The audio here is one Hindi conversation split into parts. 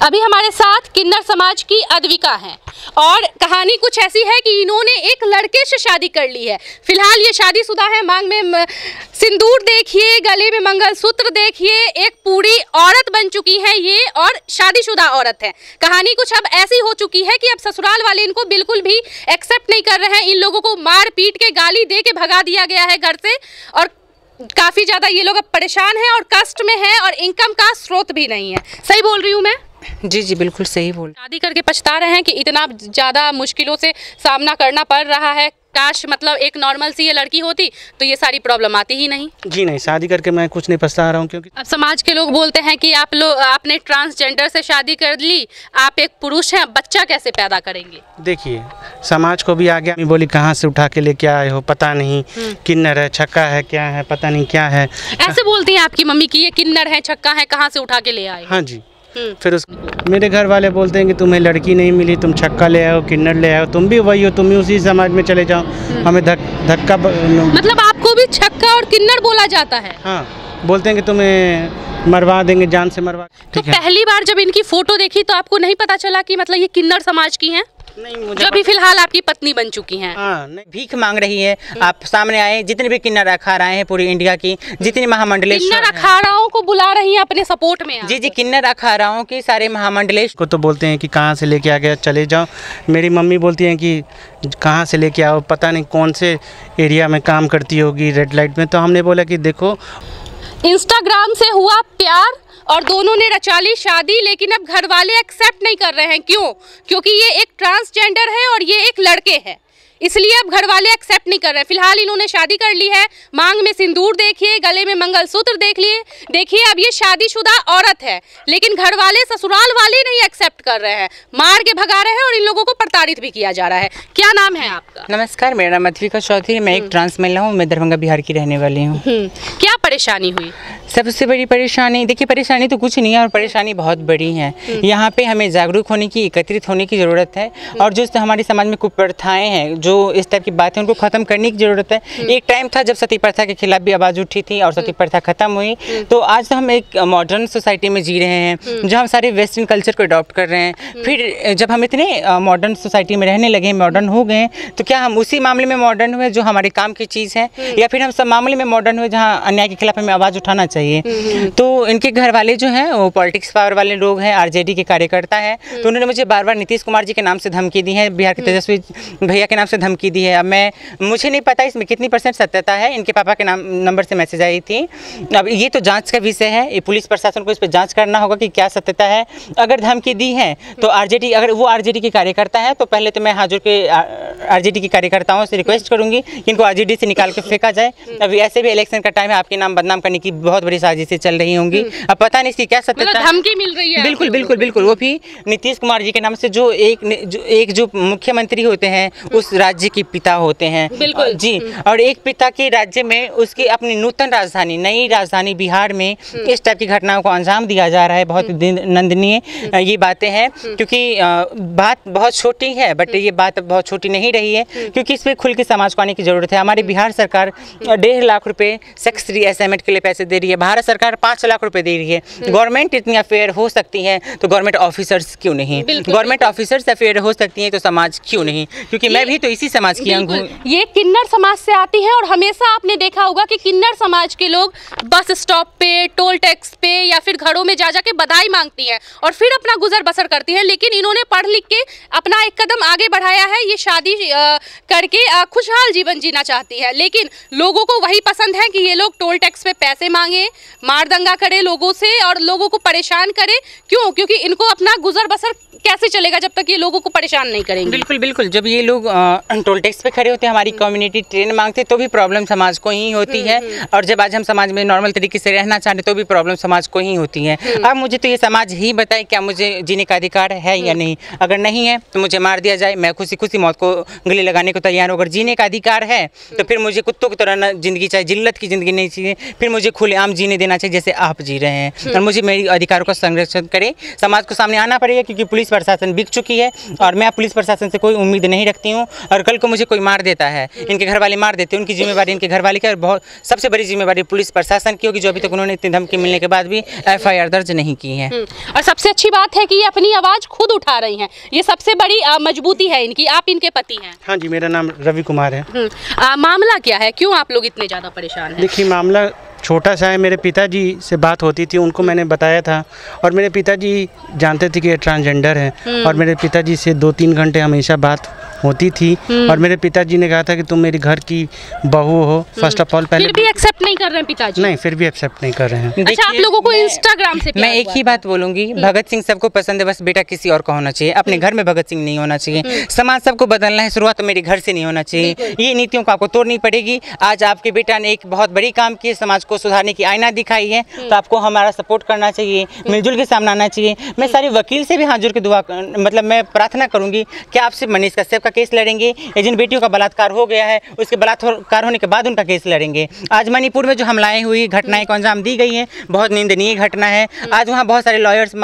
अभी हमारे साथ किन्नर समाज की अद्विका हैं और कहानी कुछ ऐसी है कि इन्होंने एक लड़के से शादी कर ली है। फिलहाल ये शादीशुदा है, मांग में सिंदूर देखिए, गले में मंगलसूत्र देखिए, एक पूरी औरत बन चुकी है ये और शादीशुदा औरत है। कहानी कुछ अब ऐसी हो चुकी है कि अब ससुराल वाले इनको बिल्कुल भी एक्सेप्ट नहीं कर रहे हैं। इन लोगों को मार पीट के गाली दे के भगा दिया गया है घर से और काफ़ी ज़्यादा ये लोग अब परेशान हैं और कष्ट में हैं और इनकम का स्रोत भी नहीं है। सही बोल रही हूँ मैं? जी जी बिल्कुल सही बोल। शादी करके पछता रहे हैं कि इतना ज़्यादा मुश्किलों से सामना करना पड़ रहा है। काश मतलब एक नॉर्मल सी ये लड़की होती तो ये सारी प्रॉब्लम आती ही नहीं। जी नहीं, शादी करके मैं कुछ नहीं पछता रहा हूँ क्योंकि अब समाज के लोग बोलते हैं कि आप लोग आपने ट्रांसजेंडर से शादी कर ली, आप एक पुरुष हैं, बच्चा कैसे पैदा करेंगे? देखिए समाज को भी आ गया, बोली कहाँ से उठा के लेके आए हो पता नहीं, किन्नर है छक्का है क्या है पता नहीं क्या है। ऐसे बोलती हैं आपकी मम्मी कि ये किन्नर है छक्का है, कहाँ से उठा के ले आए? हाँ जी। फिर मेरे घर वाले बोलते हैं कि तुम्हें लड़की नहीं मिली, तुम छक्का ले आओ, किन्नर ले आओ, तुम भी वही हो, तुम भी उसी समाज में चले जाओ। हमें धक्का मतलब आपको भी छक्का और किन्नर बोला जाता है? हाँ, बोलते हैं कि तुम्हें मरवा देंगे, जान से मरवा। तो पहली बार जब इनकी फोटो देखी तो आपको नहीं पता चला कि मतलब ये किन्नर समाज की हैं? नहीं, मुझे जो अभी फिलहाल आपकी पत्नी बन चुकी हैं। हाँ, नहीं। भीख मांग रही है, आप सामने आए, जितने भी किन्नर अखाड़ाएं हैं पूरी इंडिया की, जितनी महामंडलेश्वर किन्नर अखाड़ाओं को बुला रही हैं अपने सपोर्ट में। जी जी, किन्नर अखाड़ाओं के सारे महामंडलेश्वर को तो बोलते हैं कि कहाँ से लेके आ गया, चले जाओ। मेरी मम्मी बोलती हैं कि कहाँ से लेके आओ, पता नहीं कौन से एरिया में काम करती होगी, रेड लाइट में। तो हमने बोला कि देखो इंस्टाग्राम से हुआ प्यार और दोनों ने रचा ली शादी, लेकिन अब घर वाले एक्सेप्ट नहीं कर रहे हैं। क्यों? क्योंकि ये एक ट्रांसजेंडर है और ये एक लड़के हैं, इसलिए अब घर वाले एक्सेप्ट नहीं कर रहे हैं। फिलहाल इन्होंने शादी कर ली है, मांग में सिंदूर देखिए, गले में मंगलसूत्र देखिए अब ये शादीशुदा औरत है, लेकिन घर वाले ससुराल वाले नहीं एक्सेप्ट कर रहे हैं, मार के भगा रहे हैं और इन लोगों को प्रताड़ित भी किया जा रहा है। क्या नाम है आपका? नमस्कार, मेरा नाम अद्विका चौधरी, मैं एक ट्रांस महिला हूँ, मैं दरभंगा बिहार की रहने वाली हूँ। क्या परेशानी हुई? सबसे बड़ी परेशानी, देखिए परेशानी तो कुछ नहीं है और परेशानी बहुत बड़ी है। यहाँ पे हमें जागरूक होने की, एकत्रित होने की ज़रूरत है और जो हमारे समाज में कुप्रथाएं हैं, जो इस टाइप की बातें उनको ख़त्म करने की ज़रूरत है। एक टाइम था जब सती प्रथा के खिलाफ भी आवाज़ उठी थी और सती प्रथा ख़त्म हुई। तो आज तो हम एक मॉडर्न सोसाइटी में जी रहे हैं जहाँ हम सारे वेस्टर्न कल्चर को अडॉप्ट कर रहे हैं। फिर जब हम इतने मॉडर्न सोसाइटी में रहने लगे, मॉडर्न हो गए, तो क्या हम उसी मामले में मॉडर्न हुए जो हमारे काम की चीज़ है, या फिर हम सब मामले में मॉडर्न हुए जहाँ अन्याय के खिलाफ हमें आवाज़ उठाना चाहिए? तो इनके घर वाले जो हैं वो पॉलिटिक्स पावर वाले लोग हैं, आरजेडी के कार्यकर्ता हैं। तो उन्होंने मुझे बार बार नीतीश कुमार जी के नाम से धमकी दी है, बिहार के तेजस्वी भैया के नाम से धमकी दी है। अब मुझे नहीं पता इसमें कितनी % सत्यता है, इनके पापा के नंबर से मैसेज आई थी। अब ये तो जांच का विषय है, ये पुलिस प्रशासन को इस पर जांच करना होगा कि क्या सत्यता है। अगर धमकी दी है तो आरजेडी, अगर वो आरजेडी के कार्यकर्ता है तो पहले तो मैं हाथ जोड़ के आरजेडी के कार्यकर्ताओं से रिक्वेस्ट करूंगी कि इनको आरजेडी से निकाल के फेंका जाए। अभी ऐसे भी इलेक्शन का टाइम है, आपके नाम बदनाम करने की बहुत बड़ी साजिशें चल रही होंगी। अब पता नहीं इसकी क्या सत्यता है, धमकी मिल रही है। बिल्कुल बिल्कुल बिल्कुल, वो भी नीतीश कुमार जी के नाम से, जो एक मुख्यमंत्री होते हैं उस राज्य के पिता होते हैं। बिल्कुल जी, और एक पिता के राज्य में उसकी अपनी नूतन राजधानी, नई राजधानी बिहार में इस टाइप की घटनाओं को अंजाम दिया जा रहा है। बहुत निंदनीय ये बातें हैं, क्योंकि बात बहुत छोटी है, बट ये बात बहुत छोटी नहीं रही है, क्योंकि इस पर खुल के समाज को आने की जरूरत है। हमारी बिहार सरकार 1.5 लाख रुपए सेक्स रीअसाइनमेंट के लिए पैसे दे रही है, भारत सरकार 5 लाख रुपए दे रही है। गवर्नमेंट इतनी अफेयर हो सकती है तो गवर्नमेंट ऑफिसर्स क्यों नहीं? गवर्नमेंट ऑफिसर्स अफेयर हो सकती है तो समाज क्यों नहीं? क्योंकि मैं भी तो इसी समाज की अंग हूँ। ये किन्नर समाज से आती है और हमेशा आपने देखा होगा कि किन्नर समाज के लोग बस स्टॉप पे, टोल टैक्स पे या फिर घरों में जा के बधाई मांगती हैं और फिर अपना गुजर बसर करती हैं। लेकिन इन्होंने पढ़ लिख के अपना एक कदम आगे बढ़ाया है, ये शादी करके खुशहाल जीवन जीना चाहती है। लेकिन लोगों को वही पसंद है कि ये लोग टोल टैक्स पे पैसे मांगे, मार दंगा करे लोगों से और लोगों को परेशान करे। क्यों? क्योंकि इनको अपना गुजर बसर कैसे चलेगा जब तक ये लोगों को परेशान नहीं करेंगे। बिल्कुल बिल्कुल, जब ये लोग टोल टैक्स पे खड़े होते हैं, हमारी कम्युनिटी ट्रेन मांगते, तो भी प्रॉब्लम समाज को ही होती है। और जब आज हम समाज में नॉर्मल तरीके से रहना चाहते तो भी प्रॉब्लम समाज को ही होती है। अब मुझे तो ये समाज ही बताए क्या मुझे जीने का अधिकार है या नहीं। अगर नहीं है तो मुझे मार दिया जाए, मैं खुशी खुशी मौत को गले लगाने को तैयार हूँ। अगर जीने का अधिकार है तो फिर मुझे कुत्तों की तरह जिंदगी चाहिए, जिल्लत की जिंदगी नहीं चाहिए। फिर मुझे खुलेआम जीने देना चाहिए जैसे आप जी रहे हैं, और मुझे मेरी अधिकारों का संरक्षण करे। समाज को सामने आना पड़ेगा क्योंकि पुलिस प्रशासन बिक चुकी है और मैं पुलिस प्रशासन से कोई उम्मीद नहीं रखती हूँ। और कल को मुझे कोई मार देता है, इनके घर वाले मार देते हैं, उनकी जिम्मेवारी इनके घर वाले की, और बहुत सबसे बड़ी जिम्मेवारी पुलिस प्रशासन की होगी, जो अभी तक उन्होंने इतनी धमकी मिलने के बाद भी FIR दर्ज नहीं की है। और सबसे अच्छी बात है कि ये अपनी आवाज़ खुद उठा रही हैं, ये सबसे बड़ी मजबूती है इनकी। आप इनके पति हैं? हाँ जी, मेरा नाम रवि कुमार है। मामला क्या है, क्यों आप लोग इतने ज़्यादा परेशान हैं? देखिए, मामला छोटा सा है। मेरे पिताजी से बात होती थी, उनको मैंने बताया था, और मेरे पिताजी जानते थे कि ये ट्रांसजेंडर है, और मेरे पिताजी से 2-3 घंटे हमेशा बात होती थी। और मेरे पिताजी ने कहा था कि तुम मेरी घर की बहू हो। फर्स्ट ऑफ ऑल पहले फिर भी एक्सेप्ट नहीं कर रहे हैं पिताजी? नहीं, फिर भी एक्सेप्ट नहीं कर रहे हैं। अच्छा, आप लोगों को इंस्टाग्राम से मैं एक ही बात बोलूंगी, भगत सिंह सबको पसंद है, बस बेटा किसी और का होना चाहिए, अपने घर में भगत सिंह नहीं होना चाहिए। समाज सबको बदलना है, शुरुआत तो मेरे घर से नहीं होना चाहिए। ये नीतियों को आपको तोड़नी पड़ेगी। आज आपके बेटा ने एक बहुत बड़ी काम की, समाज को सुधारने की आईना दिखाई है, तो आपको हमारा सपोर्ट करना चाहिए, मिलजुल के सामने आना चाहिए। मैं सारे वकील से भी हाथ जोड़ के दुआ मतलब मैं प्रार्थना करूंगी कि आपसे मनीष कश्यप का केस लड़ेंगे, जिन बेटियों का बलात्कार हो गया है उसके बलात्कार होने के बाद उनका केस लड़ेंगे। आज मणिपुर में जो हमलाएं हुई, घटनाएं को अंजाम दी गई हैं, बहुत निंदनीय घटना है। आज वहाँ बहुत सारे लॉयर्स,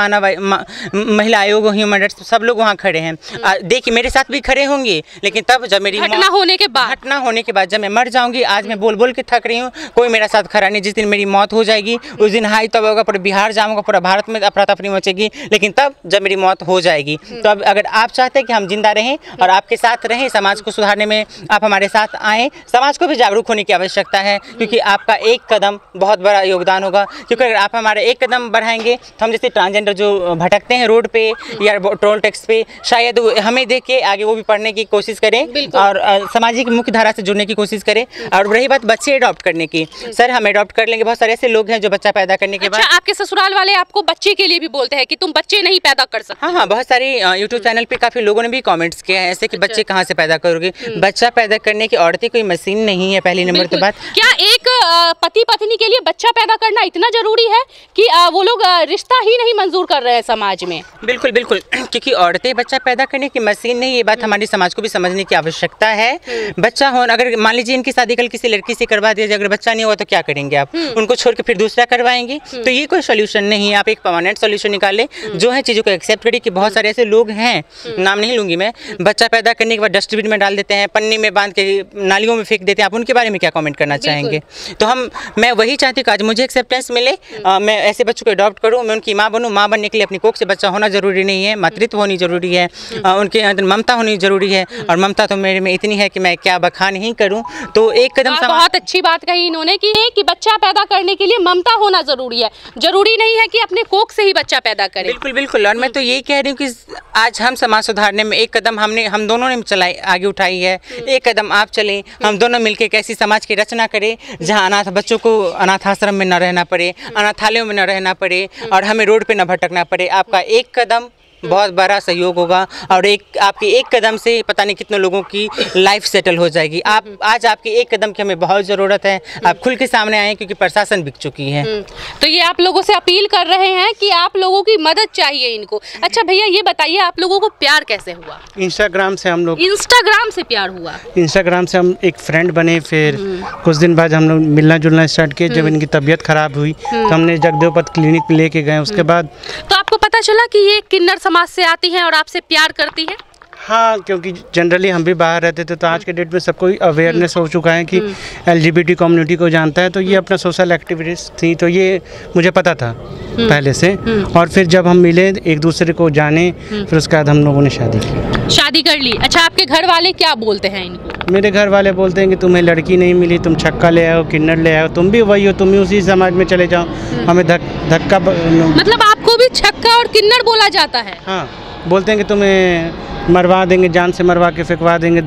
महिला आयोग, ह्यूमन राइट्स, सब लोग वहाँ खड़े हैं। देखिए, मेरे साथ भी खड़े होंगे, लेकिन तब जब मेरी घटना होने के बाद जब मैं मर जाऊंगी, आज मैं बोल बोल के थक रही हूँ, कोई मेरा साथ खड़ा नहीं। जिस दिन मेरी मौत हो जाएगी उस दिन हाई तब होगा, पूरा बिहार जाऊंगा, पूरा भारत में अफरा तफरी मचेगी, लेकिन तब जब मेरी मौत हो जाएगी। तो अब अगर आप चाहते हैं कि हम जिंदा रहें और आपके साथ रहें, समाज को सुधारने में आप हमारे साथ आएँ, समाज को भी जागरूक होने की आवश्यकता है, क्योंकि आपका एक कदम बहुत बड़ा योगदान होगा। क्योंकि अगर आप हमारे एक कदम बढ़ाएंगे तो हम जैसे ट्रांसजेंडर जो भटकते हैं रोड पे या टोल टैक्स पे, शायद हमें देख के आगे वो भी पढ़ने की कोशिश करें और सामाजिक मुख्य धारा से जुड़ने की कोशिश करें। और रही बात बच्चे अडॉप्ट करने की, सर हम अडॉप्ट कर लेंगे। बहुत सारे ऐसे लोग हैं जो बच्चा पैदा करने के बाद, आपके ससुराल वाले आपको बच्चे के लिए भी बोलते हैं कि तुम बच्चे नहीं पैदा कर सकते? हाँ, बहुत सारी यूट्यूब चैनल पे काफी लोगों ने भी कमेंट्स किया है ऐसे कि बच्चे कहाँ से पैदा करोगे। बच्चा पैदा करने की औरतें कोई मशीन नहीं है, पहली नंबर तो बात। क्या एक पति पत्नी के लिए बच्चा पैदा करना इतना जरूरी है कि वो लोग रिश्ता ही नहीं मंजूर कर रहे हैं समाज में? बिल्कुल बिल्कुल, क्योंकि औरतें बच्चा पैदा करने की मशीन नहीं, ये बात हमारे समाज को भी समझने की आवश्यकता है। बच्चा हो, अगर मान लीजिए इनकी शादी कल किसी लड़की से करवा दिया जाए, अगर बच्चा नहीं हुआ तो क्या करेंगे आप? उनको छोड़ के फिर दूसरा करवाएंगे? तो ये कोई सोल्यूशन नहीं है। आप एक परमानेंट सोल्यूशन निकालें, जो है चीज़ों को एक्सेप्ट करिए। कि बहुत सारे ऐसे लोग हैं, नाम नहीं लूंगी मैं, बच्चा पैदा करने के बाद डस्टबिन में डाल देते हैं, पन्नी में बांध के नालियों में फेंक देते हैं। आप उनके बारे में क्या कमेंट करना चाहेंगे? तो मैं वही चाहती हूँ कि आज मुझे एक्सेप्टेंस मिले, मैं ऐसे बच्चों को अडॉप्ट करूँ, मैं उनकी माँ बनूँ। माँ बनने के लिए अपनी कोख से बच्चा होना जरूरी नहीं है, मातृत्व होनी जरूरी है, उनके अंदर ममता होनी जरूरी है। और ममता तो मेरे में इतनी है कि मैं क्या बखान नहीं करूँ। तो एक कदम बहुत अच्छी बात कही इन्होंने कि बच्चा पैदा करने के लिए ममता होना जरूरी है, जरूरी नहीं है कि अपने कोख से ही बच्चा पैदा करें। बिल्कुल बिल्कुल। और मैं तो यही कह रही हूँ कि आज हम समाज सुधारने में एक कदम हम दोनों ने चलाई, आगे उठाई है। एक कदम आप चलें, हम दोनों मिलकर एक ऐसी समाज की रचना करें जहाँ अनाथ बच्चों को अनाथ आश्रम में न रहना पड़े, अनाथालयों में न रहना पड़े, और हमें रोड पे न भटकना पड़े। आपका एक कदम बहुत बड़ा सहयोग होगा, और आपके एक कदम से पता नहीं कितने लोगों की लाइफ सेटल हो जाएगी। आज आपके एक कदम की हमें बहुत ज़रूरत है। आप खुल के सामने आए, क्योंकि प्रशासन बिक चुकी है। तो ये आप लोगों से अपील कर रहे हैं कि आप लोगों की मदद चाहिए इनको। अच्छा भैया, ये बताइए आप लोगों को प्यार कैसे हुआ? इंस्टाग्राम से हम लोग, इंस्टाग्राम से प्यार हुआ? इंस्टाग्राम से हम एक फ्रेंड बने, फिर कुछ दिन बाद हम लोग मिलना जुलना स्टार्ट किए। जब इनकी तबीयत खराब हुई तो हमने जगदेवपत क्लिनिक लेके गए। उसके बाद तो आपको पता चला कि ये किन्नर समाज से आती हैं और आपसे प्यार करती हैं? हाँ, क्योंकि जनरली हम भी बाहर रहते थे, तो आज के डेट में सबको अवेयरनेस हो चुका है कि LGBT कम्युनिटी को जानता है। तो ये अपना सोशल एक्टिविटीज थी, तो ये मुझे पता था पहले से। और फिर जब हम मिले, एक दूसरे को जाने, फिर उसके बाद हम लोगों ने शादी कर ली। अच्छा, आपके घर वाले क्या बोलते हैं इनको? मेरे घर वाले बोलते हैं कि तुम्हें लड़की नहीं मिली, तुम छक्का ले आओ, किन्नर ले आओ, तुम भी वही हो, तुम भी उसी समाज में चले जाओ। हमें धक्का, मतलब आपको भी छक्का और किन्नर बोला जाता है? हाँ, बोलते हैं कि तुम्हें मरवा देंगे, जान से मरवा के फेंकवा देंगे,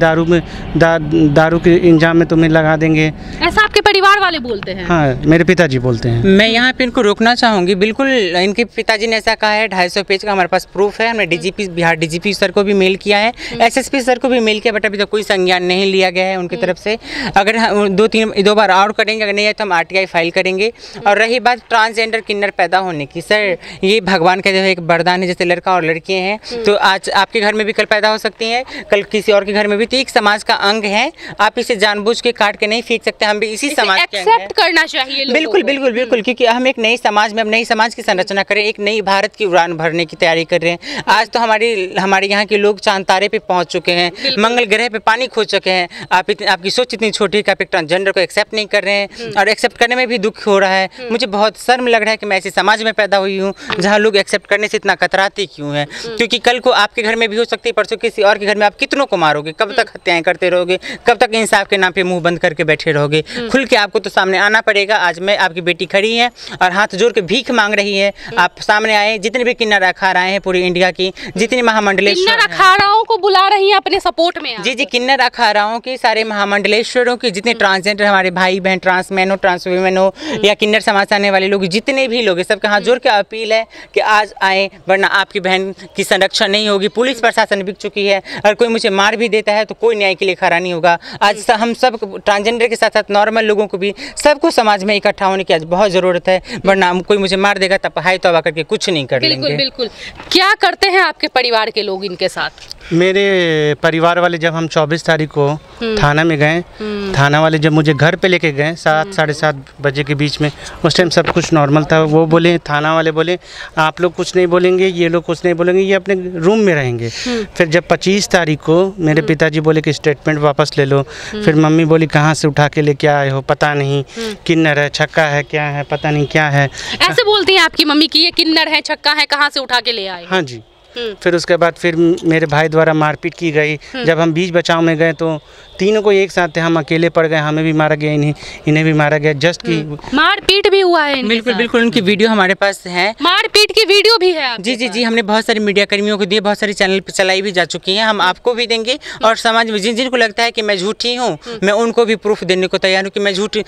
दारू के इंजाम में तुम्हें लगा देंगे। ऐसा आपके परिवार वाले बोलते हैं? हाँ, मेरे पिताजी बोलते हैं। मैं यहाँ पे इनको रोकना चाहूँगी। बिल्कुल, इनके पिताजी ने ऐसा कहा है। 250 पेज का हमारे पास प्रूफ है। हमने DGP, बिहार DGP सर को भी मेल किया है, SSP सर को भी मेल किया, बट अभी तक कोई संज्ञान नहीं लिया गया है उनकी तरफ से। अगर दो बार और करेंगे, अगर नहीं है तो हम RTI फाइल करेंगे। और रही बात ट्रांसजेंडर किन्नर पैदा होने की, सर ये भगवान का जो है एक वरदान है, जैसे लड़का और लड़कियाँ हैं। तो आज आपके घर में भी कल पैदा हो सकती हैं, कल किसी और के घर में भी। तो एक समाज का अंग है, आप इसे जानबूझ के काट के नहीं फेंक सकते। हम भी इसी समाज एक्सेप्ट करना चाहिए लोगों बिल्कुल को। बिल्कुल बिल्कुल, क्योंकि हम एक नई समाज में, अब नई समाज की संरचना करें, एक नई भारत की उड़ान भरने की तैयारी कर रहे हैं। आज तो हमारे यहाँ के लोग चांद तारे पे पहुँच चुके हैं, मंगल ग्रह पे पानी खोज चुके हैं। आपकी सोच इतनी छोटी है कि आप एक ट्रांसजेंडर को एक्सेप्ट नहीं कर रहे हैं, और एक्सेप्ट करने में भी दुख हो रहा है। मुझे बहुत शर्म लग रहा है कि मैं ऐसे समाज में पैदा हुई हूँ जहाँ लोग एक्सेप्ट करने से इतना कतराते क्यों हैं। क्योंकि कल को आपके घर में भी हो सकती है, परसों किसी और के घर में। आप कितनों को मारोगे, कब तक हत्याएं करते रहोगे, कब तक इंसाफ के नाम पे मुंह बंद करके बैठे रहोगे। खुल के आपको तो सामने आना पड़ेगा। आज मैं आपकी बेटी खड़ी है और हाथ जोड़ के भीख मांग रही है, आप सामने आए। जितने भी किन्नर अखाड़े हैं पूरी इंडिया की, जितनी महामंडलेश्वर किन्नर अखाड़ाओं को बुला रही हैं अपने सपोर्ट में। जी, किन्नर अखाड़ाओं के सारे महामंडलेश्वरों के जितने ट्रांसजेंडर हमारे भाई बहन, ट्रांसमैन हो, ट्रांस वुमेन हो, या किन्नर समाज से आने वाले लोग, जितने भी लोग, सबके हाथ जोड़ के अपील है कि आज आए, वरना आपकी बहन की संरक्षण नहीं होगी। पुलिस प्रशासन बिक चुकी है, और कोई मुझे मार भी देता है तो कोई न्याय के लिए खड़ा नहीं होगा। आज हम सब ट्रांसजेंडर के साथ साथ नॉर्मल लोगों को भी, सबको समाज में इकट्ठा होने की आज बहुत ज़रूरत है, वरना कोई मुझे मार देगा तब हाय तौबा करके कुछ नहीं कर लेंगे। बिल्कुल। क्या करते हैं आपके परिवार के लोग इनके साथ? मेरे परिवार वाले, जब हम 24 तारीख को थाना में गए, थाना वाले जब मुझे घर पे लेके गए 7 साढ़े 7 बजे के बीच में, उस टाइम सब कुछ नॉर्मल था। वो बोले, थाना वाले बोले आप लोग कुछ नहीं बोलेंगे, ये लोग कुछ नहीं बोलेंगे, ये अपने रूम में रहेंगे। फिर जब 25 तारीख को मेरे पिताजी बोले कि स्टेटमेंट वापस ले लो। फिर मम्मी बोली कहाँ से उठा के लेके आए हो, पता नहीं, किन्नर है, छक्का है, क्या है, पता नहीं क्या है। ऐसे बोलती हैं आपकी मम्मी कि ये किन्नर है, छक्का है, कहाँ से उठा के ले आए? हाँ जी। फिर उसके बाद फिर मेरे भाई द्वारा मारपीट की गई। जब हम बीच बचाव में गए तो तीनों को एक साथ थे, हम अकेले पड़ गए, हमें भी मारा गया, इन्हें भी मारा गया। जस्ट की मारपीट भी हुआ है? बिल्कुल बिल्कुल, उनकी वीडियो हमारे पास है, मारपीट की वीडियो भी है? जी, हमने बहुत सारे मीडिया कर्मियों को दिए, बहुत सारे चैनल पर चलाई भी जा चुकी हैं। हम आपको भी देंगे, और समाज में जिनको लगता है कि मैं झूठी हूँ, मैं उनको भी प्रूफ देने को तैयार हूँ कि मैं झूठी।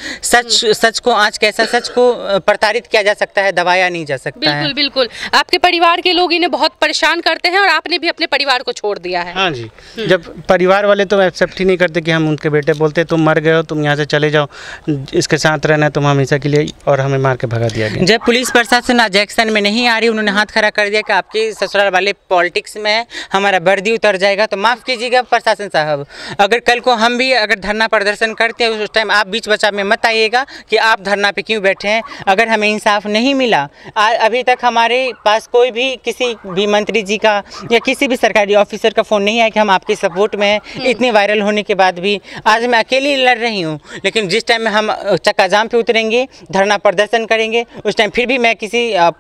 सच को आज कैसा, सच को प्रताड़ित किया जा सकता है, दबाया नहीं जा सकता है। बिल्कुल। आपके परिवार के लोग इन्हें बहुत परेशान करते हैं, और आपने भी अपने परिवार को छोड़ दिया है। हाँ जी। जब परिवार वाले तो एक्सेप्ट ही नहीं करते कि हम उनके बेटे, बोलते तुम मर गए हो, तुम यहाँ से चले जाओ, इसके साथ रहना है तुम हमेशा के लिए, और हमें मार के भगा दिया गया। जब पुलिस प्रशासन आज एक्शन में नहीं आ रही, उन्होंने हाथ खड़ा कर दिया कि आपके ससुराल वाले पॉलिटिक्स में है, हमारा वर्दी उतर जाएगा। तो माफ़ कीजिएगा प्रशासन साहब, अगर कल को हम भी अगर धरना प्रदर्शन करते हैं, उस टाइम आप बीच बचाव में मत आइएगा कि आप धरना पे क्यों बैठे हैं। अगर हमें इंसाफ नहीं मिला, अभी तक हमारे पास कोई भी किसी भी मंत्री जी का या किसी भी सरकारी ऑफिसर का फ़ोन नहीं आया कि हम आपके सपोर्ट में हैं। इतने वायरल होने के बाद भी आज मैं अकेली लड़ रही हूँ, लेकिन जिस टाइम में हम चक्का जाम पे उतरेंगे, धरना प्रदर्शन करेंगे, उस टाइम फिर भी मैं किसी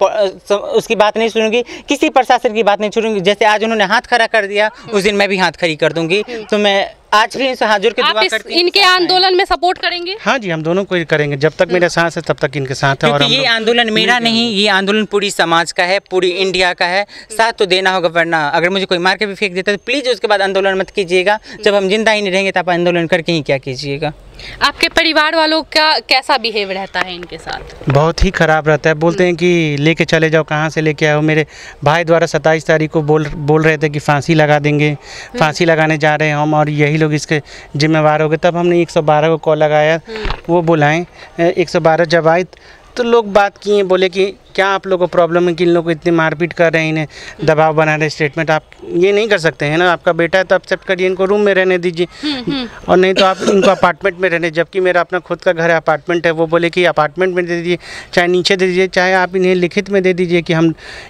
उसकी बात नहीं सुनूंगी, किसी प्रशासन की बात नहीं सुनूंगी। जैसे आज उन्होंने हाथ खड़ा कर दिया, उस दिन मैं भी हाथ खड़ी कर दूंगी। तो मैं आज भी इनसे हाथ जोड़ के दुआ करती हूं। इनके आंदोलन में सपोर्ट करेंगे? हाँ जी, हम दोनों को ही करेंगे, जब तक मेरा सांस है तब तक इनके साथ है। और ये आंदोलन मेरा नहीं, ये आंदोलन पूरी समाज का है, पूरी इंडिया का है। साथ तो देना होगा, वरना अगर मुझे कोई मार के भी फेंक देता है तो प्लीज़ उसके बाद आंदोलन मत कीजिएगा। जब हम जिंदा ही नहीं रहेंगे तो आप आंदोलन करके ही क्या कीजिएगा। आपके परिवार वालों का कैसा बिहेव रहता है इनके साथ? बहुत ही ख़राब रहता है। बोलते हैं कि लेके चले जाओ, कहाँ से लेके आए हो। मेरे भाई द्वारा 27 तारीख को बोल रहे थे कि फांसी लगा देंगे, फांसी लगाने जा रहे हैं हम, और यही लोग इसके जिम्मेवार हो गए। तब हमने 112 को कॉल लगाया, वो बुलाएं। 112 जब आई तो लोग बात किए, बोले कि क्या आप लोगों को प्रॉब्लम है कि इन लोगों को इतनी मारपीट कर रहे हैं, इन्हें दबाव बना रहे, स्टेटमेंट आप ये नहीं कर सकते हैं ना, आपका बेटा है तो एक्सेप्ट करिए, इनको रूम में रहने दीजिए, और नहीं तो आप इनको अपार्टमेंट में रहने। जबकि मेरा अपना खुद का घर है, अपार्टमेंट है। वो बोले कि अपार्टमेंट में दे दीजिए, चाहे नीचे दे दीजिए, चाहे आप इन्हें लिखित में दे दीजिए कि हम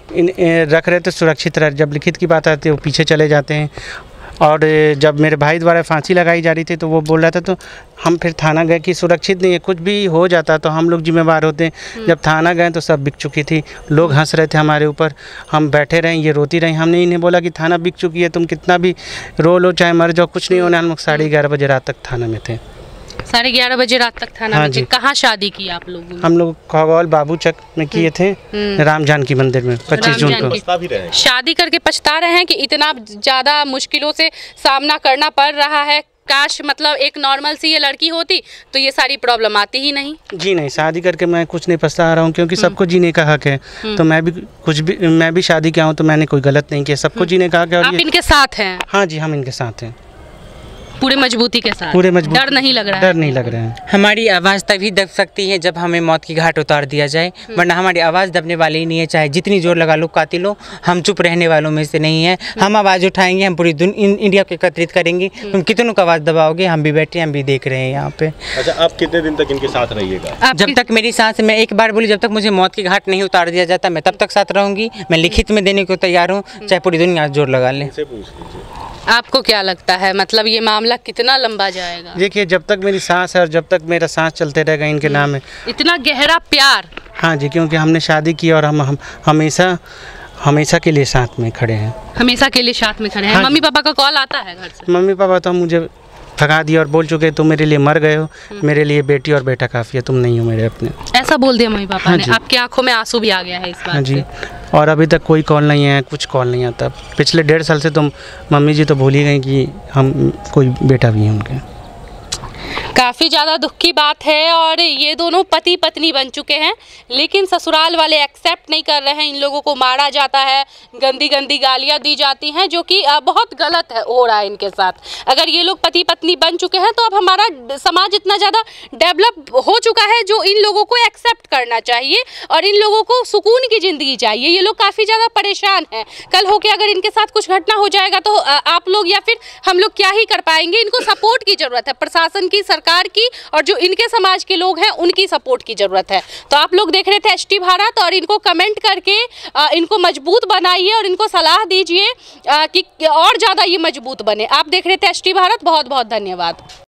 रख रहे तो सुरक्षित रहे। जब लिखित की बात आती है वो पीछे चले जाते हैं। और जब मेरे भाई द्वारा फांसी लगाई जा रही थी तो वो बोल रहा था, तो हम फिर थाना गए कि सुरक्षित नहीं है, कुछ भी हो जाता तो हम लोग जिम्मेवार होते। जब थाना गए तो सब बिक चुकी थी, लोग हंस रहे थे हमारे ऊपर, हम बैठे रहे, ये रोती रही। हमने इन्हें बोला कि थाना बिक चुकी है, तुम कितना भी रो लो, चाहे मर जाओ, कुछ नहीं होना। हम लोग 11:30 बजे रात तक थाना में थे। 11:30 बजे रात तक थाना में थे। कहाँ शादी की आप लोगों ने? हम लोग खगौल बाबूचक में किए थे, राम जानकी मंदिर में, 25 जून को। शादी करके पछता रहे हैं कि इतना ज़्यादा मुश्किलों से सामना करना पड़ रहा है? काश मतलब एक नॉर्मल सी ये लड़की होती तो ये सारी प्रॉब्लम आती ही नहीं। जी नहीं, शादी करके मैं कुछ नहीं पछता रहा हूँ, क्योंकि सबको जीने का हक है। तो मैं भी शादी किया हूँ, तो मैंने कोई गलत नहीं किया, सबको जीने का हक है। और आप इनके साथ हैं? हाँ जी, हम इनके साथ हैं। पूरे मजबूती के साथ, पूरे मजबूत, डर नहीं लग रहा है? डर नहीं लग रहा है। हमारी आवाज़ तभी दब सकती है जब हमें मौत की घाट उतार दिया जाए, वरना हमारी आवाज़ दबने वाली ही नहीं है। चाहे जितनी जोर लगा लो कातिलो, हम चुप रहने वालों में से नहीं है। हम आवाज़ उठाएंगे, हम पूरी इंडिया को एकत्रित करेंगे। तुम कितनों को आवाज़ दबाओगे, हम भी बैठे, हम भी देख रहे हैं यहाँ पे। अच्छा, आप कितने दिन तक इनके साथ रहिएगा? जब तक मेरी सांस, मैं एक बार बोली, जब तक मुझे मौत की घाट नहीं उतार दिया जाता मैं तब तक साथ रहूंगी। मैं लिखित में देने को तैयार हूँ, चाहे पूरी दुनिया जोर लगा ले। आपको क्या लगता है, मतलब ये मामला कितना लंबा जाएगा? देखिए, जब तक मेरी सांस है और जब तक मेरा सांस चलते रहेगा, इनके नाम है। इतना गहरा प्यार। हाँ जी, क्योंकि हमने शादी की और हम हमेशा के लिए साथ में खड़े हैं। हमेशा के लिए साथ में खड़े हैं। हाँ, मम्मी पापा का कॉल आता है घर से? मम्मी पापा तो मुझे भगा दिया और बोल चुके तुम मेरे लिए मर गए हो, मेरे लिए बेटी और बेटा काफ़ी है, तुम नहीं हो मेरे अपने। ऐसा बोल दिया मम्मी पापा हाँ ने? जी। आपकी आंखों में आंसू भी आ गया है इस बात हाँ जी, से? और अभी तक कोई कॉल नहीं है, कुछ कॉल नहीं आता। पिछले 1.5 साल से तो मम्मी जी तो भूल ही गई कि हम कोई बेटा भी है उनके। काफ़ी ज़्यादा दुख की बात है और ये दोनों पति पत्नी बन चुके हैं, लेकिन ससुराल वाले एक्सेप्ट नहीं कर रहे हैं। इन लोगों को मारा जाता है, गंदी गंदी गालियाँ दी जाती हैं, जो कि बहुत गलत है हो रहा है इनके साथ। अगर ये लोग पति पत्नी बन चुके हैं तो अब हमारा समाज इतना ज़्यादा डेवलप हो चुका है जो इन लोगों को एक्सेप्ट करना चाहिए और इन लोगों को सुकून की ज़िंदगी चाहिए। ये लोग काफ़ी ज़्यादा परेशान हैं। कल होके अगर इनके साथ कुछ घटना हो जाएगा तो आप लोग या फिर हम लोग क्या ही कर पाएंगे। इनको सपोर्ट की ज़रूरत है, प्रशासन की, सरकार की, और जो इनके समाज के लोग हैं उनकी सपोर्ट की ज़रूरत है। तो आप लोग देख रहे थे HT भारत और इनको कमेंट करके इनको मजबूत बनाइए और इनको सलाह दीजिए कि और ज़्यादा ये मजबूत बने। आप देख रहे थे HT भारत, बहुत बहुत धन्यवाद।